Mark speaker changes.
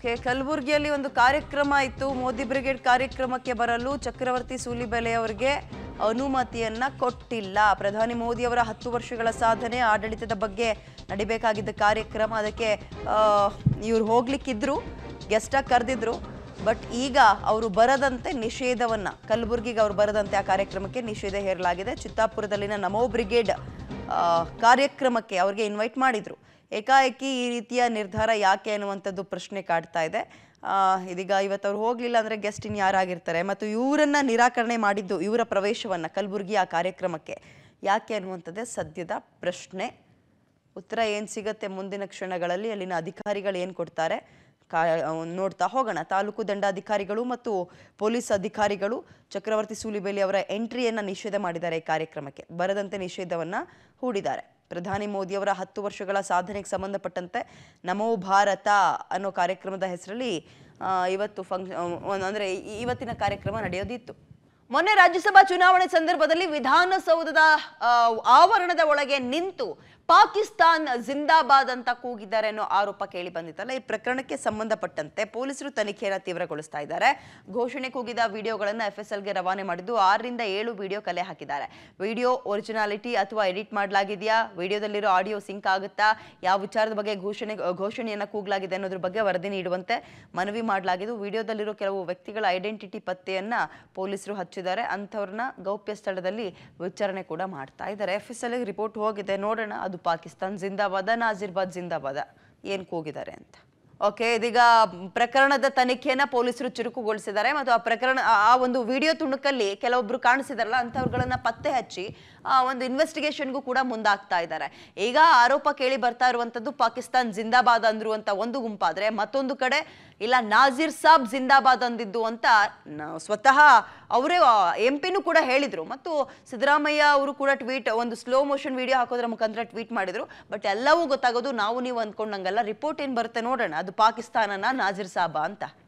Speaker 1: Okay, ಕಲಬುರಗಿಯಲ್ಲಿ ಒಂದು ಕಾರ್ಯಕ್ರಮ ಇತ್ತು. ಮೋದಿ ಬ್ರಿಗೇಡ್ ಕಾರ್ಯಕ್ರಮಕ್ಕೆ ಬರಲು ಚಕ್ರವರ್ತಿ ಸೂಲಿಬೆಲೆ ಅವರಿಗೆ ಅನುಮತಿಯನ್ನ ಕೊಟ್ಟಿಲ್ಲ. ಪ್ರಧಾನಿ ಮೋದಿ ಅವರ 10 ವರ್ಷಗಳ ಸಾಧನೆ ಆಡಳಿತದ ಬಗ್ಗೆ ನಡಿಬೇಕಾಗಿದ್ದ ಕಾರ್ಯಕ್ರಮ, ಅದಕ್ಕೆ ಇವರು ಹೋಗ್ಲಿಕ್ಕಿದ್ರು, ಗೆಸ್ಟ್ ಆಗಿ ಕರೆದಿದ್ರು. ಬಟ್ ಈಗ ಅವರು ಬರದಂತೆ ನಿಷೇಧವನ್ನ, ಕಲಬುರಗಿಗೆ ಅವರು ಬರದಂತೆ ಆ ಕಾರ್ಯಕ್ರಮಕ್ಕೆ ನಿಷೇಧ ಹೇರಲಾಗಿದೆ. ಚಿತ್ತಾಪುರದಲ್ಲಿನ ನಮೋ ಬ್ರಿಗೇಡ್ ಕಾರ್ಯಕ್ರಮಕ್ಕೆ ಅವರಿಗೆ ಇನ್ವೈಟ್ ಮಾಡಿದ್ರು. ಏಕಾಏಕಿ ಈ ರೀತಿಯ ನಿರ್ಧಾರ ಯಾಕೆ ಅನ್ನುವಂಥದ್ದು ಪ್ರಶ್ನೆ ಕಾಡ್ತಾ ಇದೆ. ಇದೀಗ ಇವತ್ತು ಅವ್ರು ಹೋಗಲಿಲ್ಲ ಅಂದರೆ ಗೆಸ್ಟ್ ಇನ್ ಯಾರಾಗಿರ್ತಾರೆ, ಮತ್ತು ಇವರನ್ನ ನಿರಾಕರಣೆ ಮಾಡಿದ್ದು, ಇವರ ಪ್ರವೇಶವನ್ನು ಕಲಬುರಗಿ ಆ ಕಾರ್ಯಕ್ರಮಕ್ಕೆ ಯಾಕೆ ಅನ್ನುವಂಥದ್ದೇ ಸದ್ಯದ ಪ್ರಶ್ನೆ. ಉತ್ತರ ಏನು ಸಿಗುತ್ತೆ ಮುಂದಿನ ಕ್ಷಣಗಳಲ್ಲಿ, ಅಲ್ಲಿನ ಅಧಿಕಾರಿಗಳು ಏನು ಕೊಡ್ತಾರೆ ನೋಡ್ತಾ ಹೋಗೋಣ. ತಾಲೂಕು ದಂಡಾಧಿಕಾರಿಗಳು ಮತ್ತು ಪೊಲೀಸ್ ಅಧಿಕಾರಿಗಳು ಚಕ್ರವರ್ತಿ ಸೂಲಿಬೆಲೆ ಅವರ ಎಂಟ್ರಿಯನ್ನು ನಿಷೇಧ ಮಾಡಿದ್ದಾರೆ. ಈ ಕಾರ್ಯಕ್ರಮಕ್ಕೆ ಬರದಂತೆ ನಿಷೇಧವನ್ನು ಹೂಡಿದ್ದಾರೆ. ಪ್ರಧಾನಿ ಮೋದಿ ಅವರ 10 ವರ್ಷಗಳ ಸಾಧನೆಗೆ ಸಂಬಂಧಪಟ್ಟಂತೆ ನಮೋ ಭಾರತ ಅನ್ನೋ ಕಾರ್ಯಕ್ರಮದ ಹೆಸರಲ್ಲಿ ಇವತ್ತು ಅಂದರೆ ಇವತ್ತಿನ ಕಾರ್ಯಕ್ರಮ ನಡೆಯೋದಿತ್ತು. ಮೊನ್ನೆ ರಾಜ್ಯಸಭಾ ಚುನಾವಣೆ ಸಂದರ್ಭದಲ್ಲಿ ವಿಧಾನಸೌಧದ ಆವರಣದ ಒಳಗೆ ನಿಂತು ಪಾಕಿಸ್ತಾನ್ ಜಿಂದಾಬಾದ್ ಅಂತ ಕೂಗಿದ್ದಾರೆ ಅನ್ನೋ ಆರೋಪ ಕೇಳಿ ಬಂದಿತ್ತಲ್ಲ. ಈ ಪ್ರಕರಣಕ್ಕೆ ಸಂಬಂಧಪಟ್ಟಂತೆ ಪೊಲೀಸರು ತನಿಖೆಯನ್ನು ತೀವ್ರಗೊಳಿಸ್ತಾ ಇದ್ದಾರೆ. ಘೋಷಣೆ ಕೂಗಿದ ವಿಡಿಯೋಗಳನ್ನು FSLಗೆ ರವಾನೆ ಮಾಡಿದ್ದು 6 ರಿಂದ 7 ವಿಡಿಯೋ ಕಲೆ ಹಾಕಿದ್ದಾರೆ. ವಿಡಿಯೋ ಒರಿಜಿನಾಲಿಟಿ ಅಥವಾ ಎಡಿಟ್ ಮಾಡಲಾಗಿದೆಯಾ, ವಿಡಿಯೋದಲ್ಲಿರೋ ಆಡಿಯೋ ಸಿಂಕ್ ಆಗುತ್ತಾ, ಯಾವ ವಿಚಾರದ ಬಗ್ಗೆ ಘೋಷಣೆಯನ್ನು ಕೂಗಲಾಗಿದೆ ಅನ್ನೋದ್ರ ಬಗ್ಗೆ ವರದಿ ನೀಡುವಂತೆ ಮನವಿ ಮಾಡಲಾಗಿದ್ದು, ವಿಡಿಯೋದಲ್ಲಿರೋ ಕೆಲವು ವ್ಯಕ್ತಿಗಳ ಐಡೆಂಟಿಟಿ ಪತ್ತೆಯನ್ನ ಪೊಲೀಸರು ಹಚ್ಚಿದ್ದಾರೆ. ಅಂಥವ್ರನ್ನ ಗೌಪ್ಯ ಸ್ಥಳದಲ್ಲಿ ವಿಚಾರಣೆ ಕೂಡ ಮಾಡ್ತಾ ಇದ್ದಾರೆ. FSLಗೆ ರಿಪೋರ್ಟ್ ಹೋಗಿದೆ, ನೋಡೋಣ ಅದು ಪಾಕಿಸ್ತಾನ್ ಜಿಂದಾಬಾದ, ನಾಜಿರ್ಬಾದ್ ಜಿಂದಾಬಾದ, ಏನ್ ಕೂಗಿದ್ದಾರೆ ಅಂತ. ಓಕೆ, ಇದೀಗ ಪ್ರಕರಣದ ತನಿಖೆಯನ್ನ ಪೊಲೀಸರು ಚುರುಕುಗೊಳಿಸಿದ್ದಾರೆ ಮತ್ತು ಆ ಪ್ರಕರಣ, ಆ ಒಂದು ವಿಡಿಯೋ ತುಣುಕಲ್ಲಿ ಕೆಲವೊಬ್ರು ಕಾಣಿಸಿದಾರಲ್ಲ, ಅಂಥವ್ರುಗಳನ್ನ ಪತ್ತೆ ಹಚ್ಚಿ ಒಂದು ಇನ್ವೆಸ್ಟಿಗೇಷನ್ಗೂ ಕೂಡ ಮುಂದಾಗ್ತಾ ಇದ್ದಾರೆ. ಈಗ ಆರೋಪ ಕೇಳಿ ಬರ್ತಾ ಇರುವಂತದ್ದು ಪಾಕಿಸ್ತಾನ್ ಜಿಂದಾಬಾದ್ ಅಂದ್ರು ಅಂತ ಒಂದು ಗುಂಪಾದ್ರೆ, ಮತ್ತೊಂದು ಕಡೆ ಇಲ್ಲ ನಾಜೀರ್ ಸಾಬ್ ಜಿಂದಾಬಾದ್ ಅಂದಿದ್ದು ಅಂತ ಸ್ವತಃ ಅವರೇ MP ಕೂಡ ಹೇಳಿದ್ರು. ಮತ್ತು ಸಿದ್ದರಾಮಯ್ಯ ಅವರು ಕೂಡ ಒಂದು ಸ್ಲೋ ಮೋಷನ್ ವಿಡಿಯೋ ಹಾಕೋದ್ರ ಮುಖಾಂತರ ಟ್ವೀಟ್ ಮಾಡಿದ್ರು. ಬಟ್ ಎಲ್ಲವೂ ಗೊತ್ತಾಗೋದು ನಾವು ನೀವು ಅಂದ್ಕೊಂಡಂಗಲ್ಲ. ರಿಪೋರ್ಟ್ ಏನ್ ಬರುತ್ತೆ ನೋಡೋಣ, ಅದು ಪಾಕಿಸ್ತಾನನ ನಾಜೀರ್ ಸಾಬಾ ಅಂತ.